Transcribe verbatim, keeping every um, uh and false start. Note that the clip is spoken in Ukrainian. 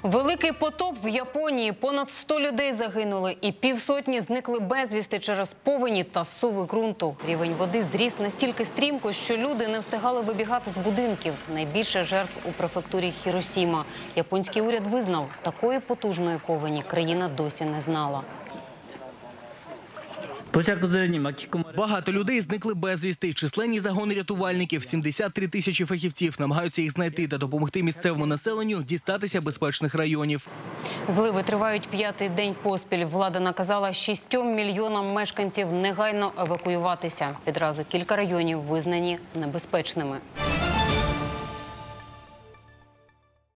Великий потоп в Японії. Понад сто людей загинули і півсотні зникли безвісти через повені та зсуви ґрунту. Рівень води зріс настільки стрімко, що люди не встигали вибігати з будинків. Найбільше жертв у префектурі Хіросіма. Японський уряд визнав, такої потужної повені країна досі не знала. Багато людей зникли безвісти. Численні загони рятувальників, сімдесят три тисячі фахівців намагаються їх знайти та допомогти місцевому населенню дістатися безпечних районів. Зливи тривають п'ятий день поспіль. Влада наказала шістьом мільйонам мешканців негайно евакуюватися. Відразу кілька районів визнані небезпечними.